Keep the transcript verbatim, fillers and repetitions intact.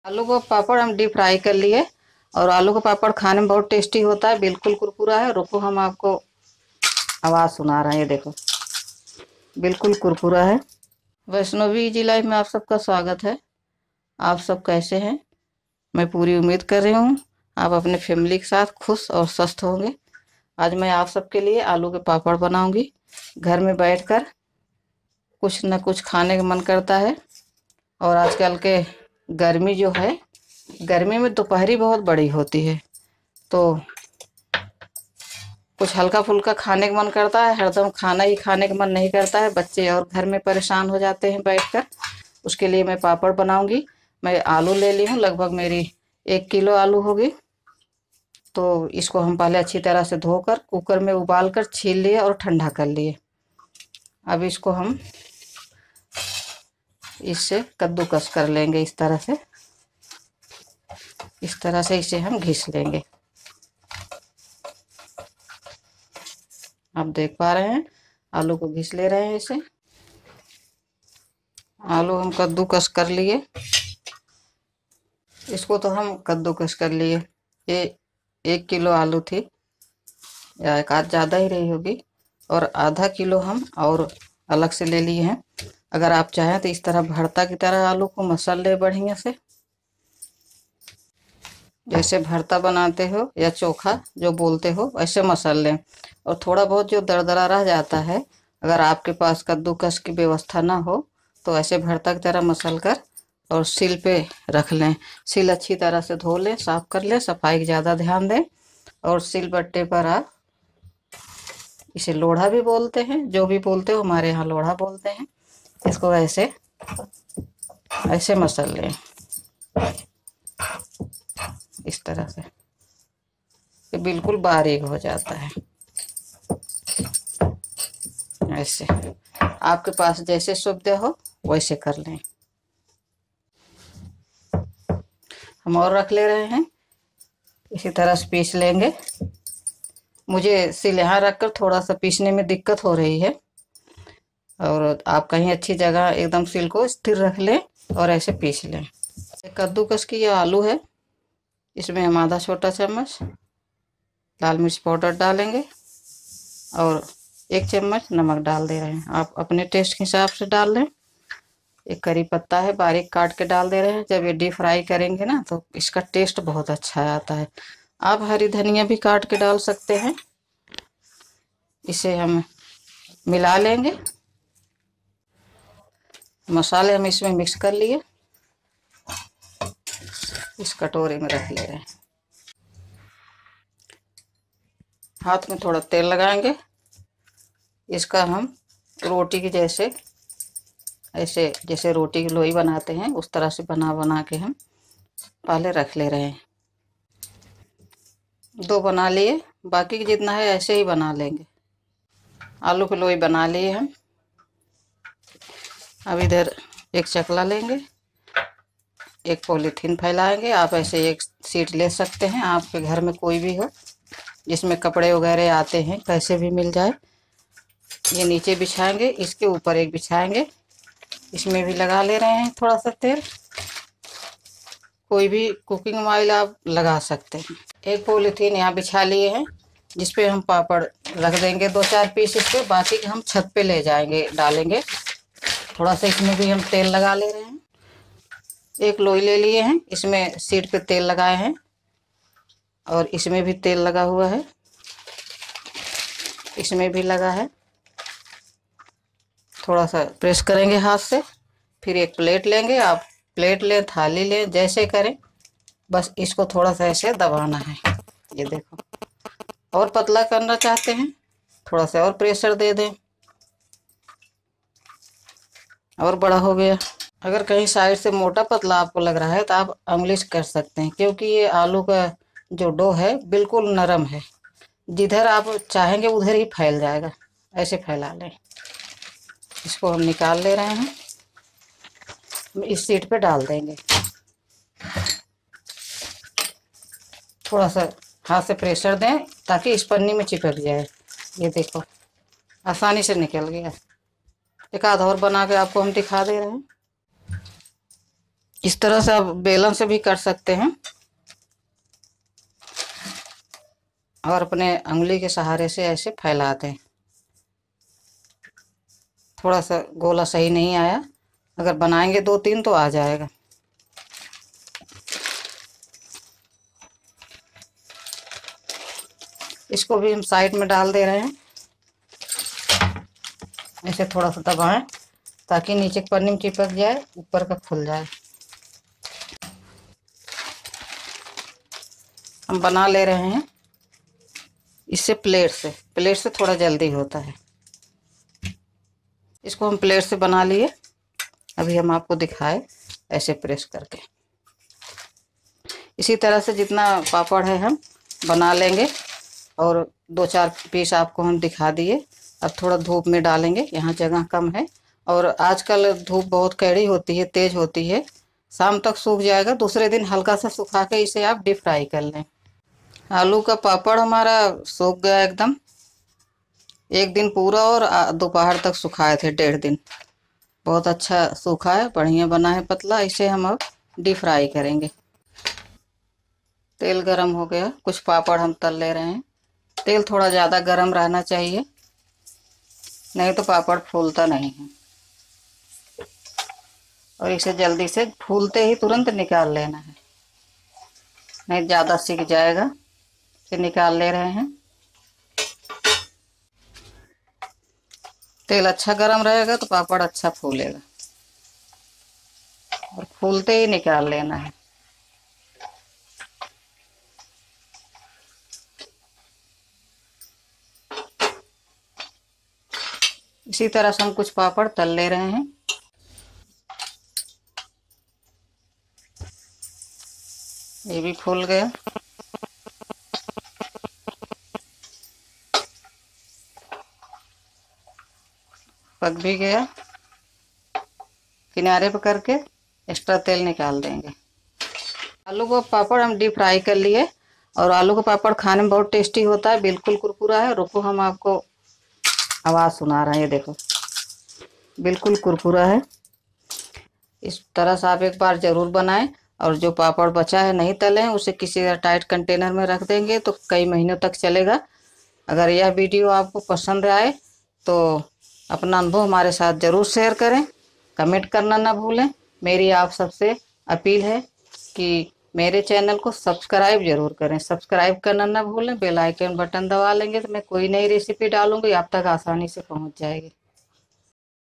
आलू को पापड़ हम डीप फ्राई कर लिए। और आलू का पापड़ खाने में बहुत टेस्टी होता है, बिल्कुल कुरकुरा है। रुको, हम आपको आवाज़ सुना रहे हैं, ये देखो बिल्कुल कुरकुरा है। वैष्णवी जी लाइफ में आप सबका स्वागत है। आप सब कैसे हैं? मैं पूरी उम्मीद कर रही हूँ आप अपने फैमिली के साथ खुश और स्वस्थ होंगे। आज मैं आप सबके लिए आलू के पापड़ बनाऊंगी। घर में बैठकर कुछ न कुछ खाने का मन करता है। और आजकल के गर्मी जो है, गर्मी में दोपहरी बहुत बड़ी होती है, तो कुछ हल्का फुल्का खाने का मन करता है। हरदम खाना ही खाने का मन नहीं करता है, बच्चे और घर में परेशान हो जाते हैं बैठकर। उसके लिए मैं पापड़ बनाऊंगी। मैं आलू ले ली हूँ, लगभग मेरी एक किलो आलू होगी। तो इसको हम पहले अच्छी तरह से धोकर कुकर में उबाल कर छील लिए और ठंडा कर लिए। अब इसको हम इससे कद्दूकस कर लेंगे। इस तरह से इस तरह से इसे हम घिस लेंगे। आप देख पा रहे हैं, आलू को घिस ले रहे हैं इसे। आलू हम कद्दूकस कर लिए। इसको तो हम कद्दूकस कर लिए। ये एक किलो आलू थी, या एक आध ज़्यादा ही रही होगी। और आधा किलो हम और अलग से ले लिए हैं। अगर आप चाहें तो इस तरह भरता की तरह आलू को मसल ले बढ़िया से, जैसे भरता बनाते हो या चोखा जो बोलते हो वैसे मसल लें। और थोड़ा बहुत जो दरदरा रह जाता है, अगर आपके पास कद्दूकस की व्यवस्था ना हो तो ऐसे भरता की तरह मसल कर और सिल पे रख लें। सिल अच्छी तरह से धो लें, साफ कर लें, सफाई की ज़्यादा ध्यान दें। और सिल बट्टे पर आप इसे लोढ़ा भी बोलते हैं, जो भी बोलते हो, हमारे यहाँ लोढ़ा बोलते हैं। इसको ऐसे ऐसे मसल लें, इस तरह से। ये बिल्कुल बारीक हो जाता है ऐसे। आपके पास जैसे सुविधा हो वैसे कर लें। हम और रख ले रहे हैं, इसी तरह से पीस लेंगे। मुझे सिल यहाँ रखकर थोड़ा सा पीसने में दिक्कत हो रही है, और आप कहीं अच्छी जगह एकदम सिल को स्थिर रख लें और ऐसे पीस लें। कद्दूकस की ये आलू है, इसमें हम आधा छोटा चम्मच लाल मिर्च पाउडर डालेंगे और एक चम्मच नमक डाल दे रहे हैं। आप अपने टेस्ट के हिसाब से डाल लें। एक करी पत्ता है, बारीक काट के डाल दे रहे हैं। जब ये डीप फ्राई करेंगे ना तो इसका टेस्ट बहुत अच्छा आता है। आप हरी धनिया भी काट के डाल सकते हैं। इसे हम मिला लेंगे। मसाले हम इसमें मिक्स कर लिए, इस कटोरे में रख ले रहे हैं। हाथ में थोड़ा तेल लगाएंगे। इसका हम रोटी की जैसे ऐसे जैसे रोटी की लोई बनाते हैं उस तरह से बना बना के हम पहले रख ले रहे हैं। दो बना लिए, बाकी की जितना है ऐसे ही बना लेंगे। आलू की लोई बना लिए हम। अब इधर एक चकला लेंगे, एक पॉलीथीन फैलाएंगे। आप ऐसे एक सीट ले सकते हैं, आपके घर में कोई भी हो जिसमें कपड़े वगैरह आते हैं, कैसे भी मिल जाए। ये नीचे बिछाएंगे, इसके ऊपर एक बिछाएंगे। इसमें भी लगा ले रहे हैं थोड़ा सा तेल। कोई भी कुकिंग ऑयल आप लगा सकते हैं। एक पॉलीथीन यहाँ बिछा लिए हैं, जिसपे हम पापड़ रख देंगे, दो चार पीस इस पे। बाकी हम छत पे ले जाएंगे, डालेंगे। थोड़ा सा इसमें भी हम तेल लगा ले रहे हैं। एक लोई ले लिए हैं, इसमें सीट पे तेल लगाए हैं और इसमें भी तेल लगा हुआ है, इसमें भी लगा है। थोड़ा सा प्रेस करेंगे हाथ से। फिर एक प्लेट लेंगे, आप प्लेट लें, थाली लें, जैसे करें। बस इसको थोड़ा सा ऐसे दबाना है, ये देखो। और पतला करना चाहते हैं, थोड़ा सा और प्रेशर दे दें, और बड़ा हो गया। अगर कहीं साइड से मोटा पतला आपको लग रहा है तो आप उंगली से कर सकते हैं, क्योंकि ये आलू का जो डो है बिल्कुल नरम है। जिधर आप चाहेंगे उधर ही फैल जाएगा। ऐसे फैला लें। इसको हम निकाल ले रहे हैं, इस सीट पे डाल देंगे। थोड़ा सा हाथ से प्रेशर दें ताकि इस पन्नी में चिपक जाए। ये देखो, आसानी से निकल गया। एक आध और बना के आपको हम दिखा दे रहे हैं। इस तरह से आप बेलन से भी कर सकते हैं और अपने उंगली के सहारे से ऐसे फैला दें। थोड़ा सा गोला सही नहीं आया, अगर बनाएंगे दो तीन तो आ जाएगा। इसको भी हम साइड में डाल दे रहे हैं। ऐसे थोड़ा सा दबाएं ताकि नीचे की पन्नी में चिपक जाए, ऊपर का खुल जाए। हम बना ले रहे हैं इससे प्लेट से प्लेट से थोड़ा जल्दी होता है। इसको हम प्लेट से बना लिए। अभी हम आपको दिखाए ऐसे प्रेस करके। इसी तरह से जितना पापड़ है हम बना लेंगे और दो चार पीस आपको हम दिखा दिए। अब थोड़ा धूप में डालेंगे, यहाँ जगह कम है और आजकल धूप बहुत कड़ी होती है, तेज होती है। शाम तक सूख जाएगा, दूसरे दिन हल्का सा सुखा के इसे आप डीप फ्राई कर लें। आलू का पापड़ हमारा सूख गया एकदम, एक दिन पूरा और दोपहर तक सुखाए थे, डेढ़ दिन। बहुत अच्छा सूखा है, बढ़िया बना है पतला। इसे हम अब डीप फ्राई करेंगे। तेल गरम हो गया, कुछ पापड़ हम तल ले रहे हैं। तेल थोड़ा ज़्यादा गरम रहना चाहिए, नहीं तो पापड़ फूलता नहीं है। और इसे जल्दी से फूलते ही तुरंत निकाल लेना है, नहीं ज़्यादा सिक जाएगा। इसे निकाल ले रहे हैं। तेल अच्छा गरम रहेगा तो पापड़ अच्छा फूलेगा और फूलते ही निकाल लेना है। इसी तरह से हम कुछ पापड़ तल ले रहे हैं। ये भी फूल गया। पक भी गया। किनारे पर करके एक्स्ट्रा तेल निकाल देंगे। आलू को पापड़ हम डीप फ्राई कर लिए और आलू का पापड़ खाने में बहुत टेस्टी होता है, बिल्कुल कुरकुरा है। रुको हम आपको आवाज़ सुना रहे हैं, ये देखो बिल्कुल कुरकुरा है। इस तरह से आप एक बार ज़रूर बनाएं। और जो पापड़ बचा है नहीं तले हैं उसे किसी टाइट कंटेनर में रख देंगे तो कई महीनों तक चलेगा। अगर यह वीडियो आपको पसंद आए तो अपना अनुभव हमारे साथ ज़रूर शेयर करें, कमेंट करना ना भूलें। मेरी आप सबसे अपील है कि मेरे चैनल को सब्सक्राइब जरूर करें, सब्सक्राइब करना ना भूलें। बेल आइकन बटन दबा लेंगे तो मैं कोई नई रेसिपी डालूंगी आप तक आसानी से पहुंच जाएगी।